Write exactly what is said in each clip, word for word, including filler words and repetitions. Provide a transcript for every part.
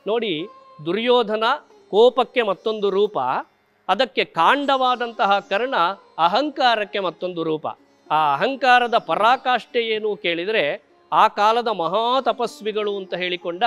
ನೋಡಿ, ದುರ್ಯೋಧನ ಕೋಪಕ್ಕೆ ಮತ್ತೊಂದು ರೂಪ, ಅದಕ್ಕೆ ಕಾಂಡವಾದಂತಹ ಕರ್ಣ ಅಹಂಕಾರಕ್ಕೆ ಮತ್ತೊಂದು ರೂಪ. ಆ ಅಹಂಕಾರದ ಪರಾಕಾಷ್ಠೆ ಏನು ಕೇಳಿದರೆ, ಆ ಕಾಲದ ಮಹಾ ತಪಸ್ವಿಗಳು ಅಂತ ಹೇಳಿಕೊಂಡ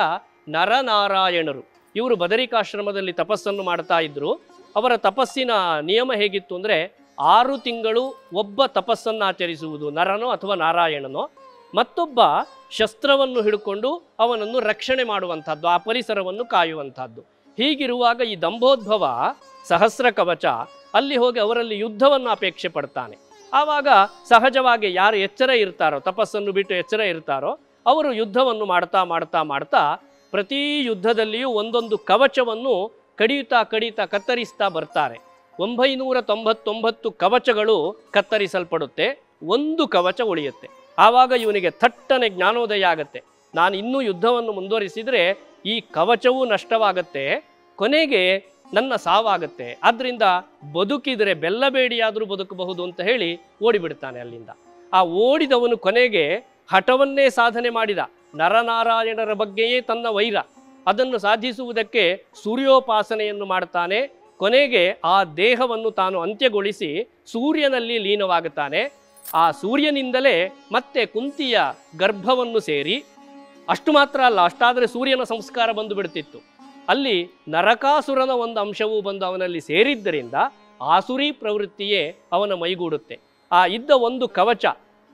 ನರನಾರಾಯಣರು, ಇವರು ಬದರಿಕಾಶ್ರಮದಲ್ಲಿ ತಪಸ್ಸನ್ನು ಮಾಡ್ತಾ ಇದ್ರು. ಅವರ ತಪಸ್ಸಿನ ನಿಯಮ ಹೇಗಿತ್ತು ಅಂದರೆ, ಆರು ತಿಂಗಳು ಒಬ್ಬ ತಪಸ್ಸನ್ನು ಆಚರಿಸುವುದು, ನರನೋ ಅಥವಾ ನಾರಾಯಣನೋ, ಮತ್ತೊಬ್ಬ ಶಸ್ತ್ರವನ್ನು ಹಿಡ್ಕೊಂಡು ಅವನನ್ನು ರಕ್ಷಣೆ ಮಾಡುವಂಥದ್ದು, ಆ ಪರಿಸರವನ್ನು ಕಾಯುವಂಥದ್ದು. ಹೀಗಿರುವಾಗ ಈ ದಂಭೋದ್ಭವ ಸಹಸ್ರ ಕವಚ ಅಲ್ಲಿ ಹೋಗಿ ಅವರಲ್ಲಿ ಯುದ್ಧವನ್ನು ಅಪೇಕ್ಷೆ ಪಡ್ತಾನೆ. ಆವಾಗ ಸಹಜವಾಗಿ ಯಾರು ಎಚ್ಚರ ಇರ್ತಾರೋ, ತಪಸ್ಸನ್ನು ಬಿಟ್ಟು ಎಚ್ಚರ ಇರ್ತಾರೋ, ಅವರು ಯುದ್ಧವನ್ನು ಮಾಡ್ತಾ ಮಾಡ್ತಾ ಮಾಡ್ತಾ ಪ್ರತಿ ಯುದ್ಧದಲ್ಲಿಯೂ ಒಂದೊಂದು ಕವಚವನ್ನು ಕಡಿಯುತ್ತಾ ಕಡಿಯುತ್ತಾ ಕತ್ತರಿಸ್ತಾ ಬರ್ತಾರೆ. ಒಂಬೈನೂರ ತೊಂಬತ್ತೊಂಬತ್ತು ಕವಚಗಳು ಕತ್ತರಿಸಲ್ಪಡುತ್ತೆ, ಒಂದು ಕವಚ ಉಳಿಯುತ್ತೆ. ಆವಾಗ ಇವನಿಗೆ ಥಟ್ಟನೆ ಜ್ಞಾನೋದಯ ಆಗತ್ತೆ. ನಾನು ಇನ್ನೂ ಯುದ್ಧವನ್ನು ಮುಂದುವರಿಸಿದರೆ ಈ ಕವಚವೂ ನಷ್ಟವಾಗತ್ತೆ, ಕೊನೆಗೆ ನನ್ನ ಸಾವಾಗತ್ತೆ. ಆದ್ದರಿಂದ ಬದುಕಿದರೆ ಬೆಲ್ಲಬೇಡಿಯಾದರೂ ಬದುಕಬಹುದು ಅಂತ ಹೇಳಿ ಓಡಿಬಿಡ್ತಾನೆ ಅಲ್ಲಿಂದ. ಆ ಓಡಿದವನು ಕೊನೆಗೆ ಹಠವನ್ನೇ ಸಾಧನೆ ಮಾಡಿದ. ನರನಾರಾಯಣರ ಬಗ್ಗೆಯೇ ತನ್ನ ವೈರ, ಅದನ್ನು ಸಾಧಿಸುವುದಕ್ಕೆ ಸೂರ್ಯೋಪಾಸನೆಯನ್ನು ಮಾಡ್ತಾನೆ. ಕೊನೆಗೆ ಆ ದೇಹವನ್ನು ತಾನು ಅಂತ್ಯಗೊಳಿಸಿ ಸೂರ್ಯನಲ್ಲಿ ಲೀನವಾಗುತ್ತಾನೆ. ಆ ಸೂರ್ಯನಿಂದಲೇ ಮತ್ತೆ ಕುಂತಿಯ ಗರ್ಭವನ್ನು ಸೇರಿ, ಅಷ್ಟು ಮಾತ್ರ ಅಲ್ಲ, ಅಷ್ಟಾದರೆ ಸೂರ್ಯನ ಸಂಸ್ಕಾರ ಬಂದು ಬಿಡ್ತಿತ್ತು. ಅಲ್ಲಿ ನರಕಾಸುರನ ಒಂದು ಅಂಶವೂ ಬಂದು ಅವನಲ್ಲಿ ಸೇರಿದ್ದರಿಂದ ಆಸುರಿ ಪ್ರವೃತ್ತಿಯೇ ಅವನ ಮೈಗೂಡುತ್ತೆ. ಆ ಇದ್ದ ಒಂದು ಕವಚ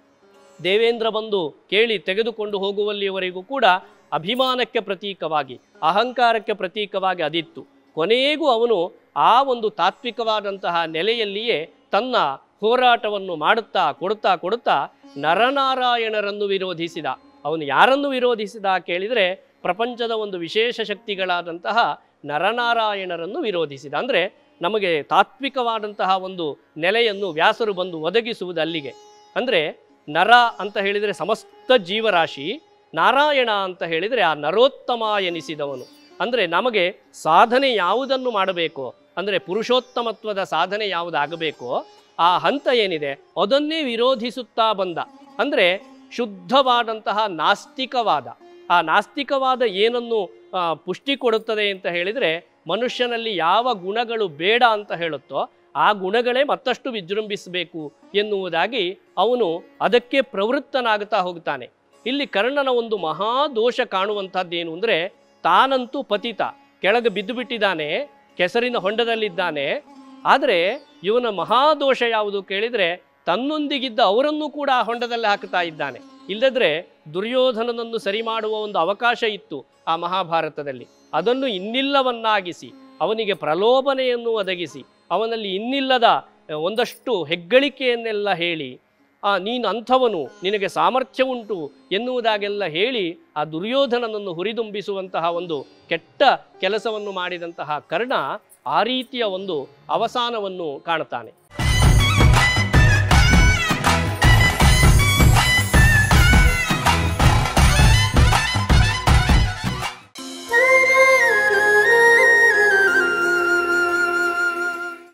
ದೇವೇಂದ್ರ ಬಂದು ಕೇಳಿ ತೆಗೆದುಕೊಂಡು ಹೋಗುವಲ್ಲಿಯವರೆಗೂ ಕೂಡ ಅಭಿಮಾನಕ್ಕೆ ಪ್ರತೀಕವಾಗಿ, ಅಹಂಕಾರಕ್ಕೆ ಪ್ರತೀಕವಾಗಿ ಅದಿತ್ತು. ಕೊನೆಗೂ ಅವನು ಆ ಒಂದು ತಾತ್ವಿಕವಾದಂತಹ ನೆಲೆಯಲ್ಲಿಯೇ ತನ್ನ ಹೋರಾಟವನ್ನು ಮಾಡುತ್ತಾ ಕೊಡುತ್ತಾ ಕೊಡುತ್ತಾ ನರನಾರಾಯಣರನ್ನು ವಿರೋಧಿಸಿದ. ಅವನು ಯಾರನ್ನು ವಿರೋಧಿಸಿದ ಕೇಳಿದರೆ, ಪ್ರಪಂಚದ ಒಂದು ವಿಶೇಷ ಶಕ್ತಿಗಳಾದಂತಹ ನರನಾರಾಯಣರನ್ನು ವಿರೋಧಿಸಿದ. ಅಂದರೆ ನಮಗೆ ತಾತ್ವಿಕವಾದಂತಹ ಒಂದು ನೆಲೆಯನ್ನು ವ್ಯಾಸರು ಬಂದು ಒದಗಿಸುವುದು ಅಲ್ಲಿಗೆ. ಅಂದರೆ ನರ ಅಂತ ಹೇಳಿದರೆ ಸಮಸ್ತ ಜೀವರಾಶಿ, ನಾರಾಯಣ ಅಂತ ಹೇಳಿದರೆ ಆ ನರೋತ್ತಮ ಎನಿಸಿದವನು. ಅಂದರೆ ನಮಗೆ ಸಾಧನೆ ಯಾವುದನ್ನು ಮಾಡಬೇಕೋ, ಅಂದರೆ ಪುರುಷೋತ್ತಮತ್ವದ ಸಾಧನೆ ಯಾವುದಾಗಬೇಕೋ ಆ ಹಂತ ಏನಿದೆ ಅದನ್ನೇ ವಿರೋಧಿಸುತ್ತಾ ಬಂದ. ಅಂದರೆ ಶುದ್ಧವಾದಂತಹ ನಾಸ್ತಿಕವಾದ, ಆ ನಾಸ್ತಿಕವಾದ ಏನನ್ನು ಪುಷ್ಟಿ ಕೊಡುತ್ತದೆ ಅಂತ ಹೇಳಿದರೆ, ಮನುಷ್ಯನಲ್ಲಿ ಯಾವ ಗುಣಗಳು ಬೇಡ ಅಂತ ಹೇಳುತ್ತೋ ಆ ಗುಣಗಳೇ ಮತ್ತಷ್ಟು ವಿಜೃಂಭಿಸಬೇಕು ಎನ್ನುವುದಾಗಿ ಅವನು ಅದಕ್ಕೆ ಪ್ರವೃತ್ತನಾಗುತ್ತಾ ಹೋಗ್ತಾನೆ. ಇಲ್ಲಿ ಕರ್ಣನ ಒಂದು ಮಹಾದೋಷ ಕಾಣುವಂಥದ್ದೇನು ಅಂದರೆ, ತಾನಂತೂ ಪತಿತ, ಕೆಳಗೆ ಬಿದ್ದು ಬಿಟ್ಟಿದ್ದಾನೆ, ಕೆಸರಿನ ಹೊಂಡದಲ್ಲಿದ್ದಾನೆ. ಆದರೆ ಇವನ ಮಹಾದೋಷ ಯಾವುದು ಕೇಳಿದರೆ, ತನ್ನೊಂದಿಗಿದ್ದ ಅವರನ್ನು ಕೂಡ ಆ ಹೊಂಡದಲ್ಲಿ ಹಾಕ್ತಾ ಇದ್ದಾನೆ. ಇಲ್ಲದ್ರೆ ದುರ್ಯೋಧನನನ್ನು ಸರಿ ಮಾಡುವ ಒಂದು ಅವಕಾಶ ಇತ್ತು ಆ ಮಹಾಭಾರತದಲ್ಲಿ. ಅದನ್ನು ಇನ್ನಿಲ್ಲವನ್ನಾಗಿಸಿ ಅವನಿಗೆ ಪ್ರಲೋಭನೆಯನ್ನು ಒದಗಿಸಿ ಅವನಲ್ಲಿ ಇನ್ನಿಲ್ಲದ ಒಂದಷ್ಟು ಹೆಗ್ಗಳಿಕೆಯನ್ನೆಲ್ಲ ಹೇಳಿ, ಆ ನೀನು ಅಂಥವನು, ನಿನಗೆ ಸಾಮರ್ಥ್ಯ ಉಂಟು ಎನ್ನುವುದಾಗೆಲ್ಲ ಹೇಳಿ ಆ ದುರ್ಯೋಧನನನ್ನು ಹುರಿದುಂಬಿಸುವಂತಹ ಒಂದು ಕೆಟ್ಟ ಕೆಲಸವನ್ನು ಮಾಡಿದಂತಹ ಕರ್ಣ ಆ ರೀತಿಯ ಒಂದು ಅವಸಾನವನ್ನು ಕಾಣುತ್ತಾನೆ.